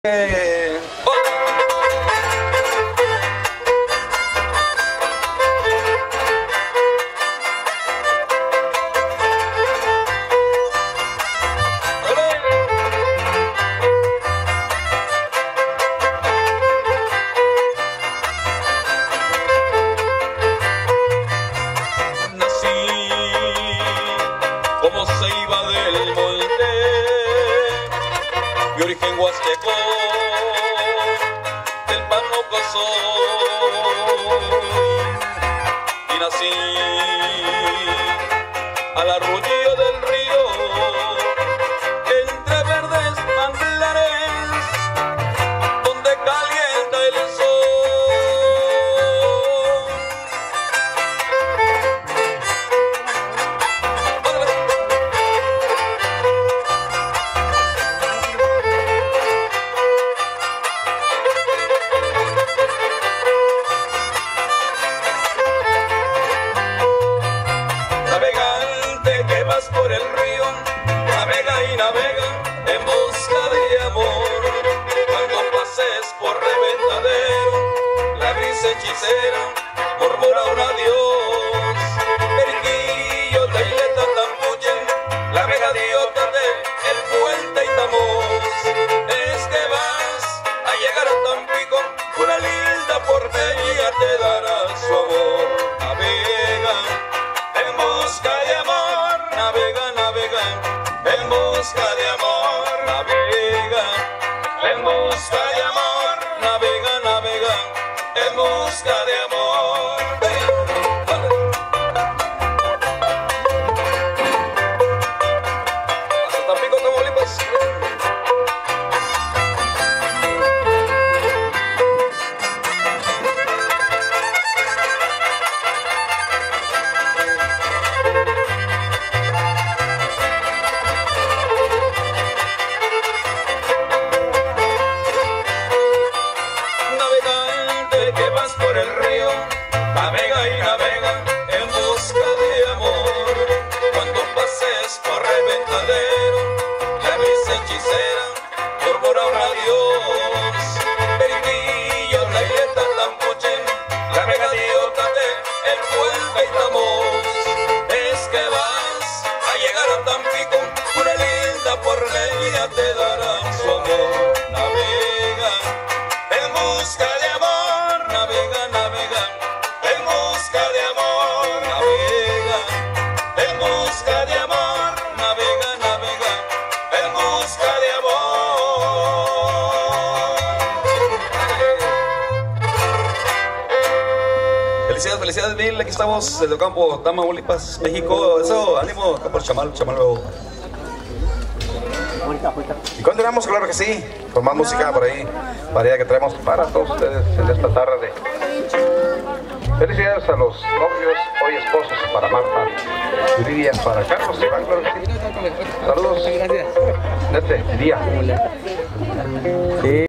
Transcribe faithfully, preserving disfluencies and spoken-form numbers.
Eh, oh. Nací como ceiba del monte, mi origen huasteco, del párroco soy, y nací al arrullo del río, entre verdes manglares, donde calienta el sol. Navegante que vas por el río, navega y navega en busca de amor. Cuando pases por Reventadero, la gris hechicera murmura un adiós. Periquillo, taileta, tampuche, la vega diota de el puente Itamos. Es que vas a llegar a Tampico, una linda porteña te dará su amor. Navega en busca de amor, navega, navega, en busca de amor, navega, en busca de amor, navega, navega, en busca de amor. Hasta Tampico, Tamaulipas. Navegante que vas por el río, navega y navega en busca de amor. Cuando pases por Reventadero, la gris hechicera murmura un adiós. Periquillo, taileta, tampuche, la vega diota de el puente Itamos. Es que vas a llegar a Tampico, una linda porteña te dará su amor. Navega en busca de amor, navega, navega, en busca de amor, navega, en busca de amor, navega, navega, en busca de amor. Felicidades, felicidades mil, aquí estamos desde Ocampo, Tamaulipas, México. Eso, ánimo, acá por Chamal, Chamal Nuevo. Y continuamos, claro que sí, con más música por ahí, variedad que traemos para todos ustedes en esta tarde. Felicidades a los novios, hoy esposos, para Marta, Yuridia, para Carlos Iván, claro que sí. Saludos en este día. Sí.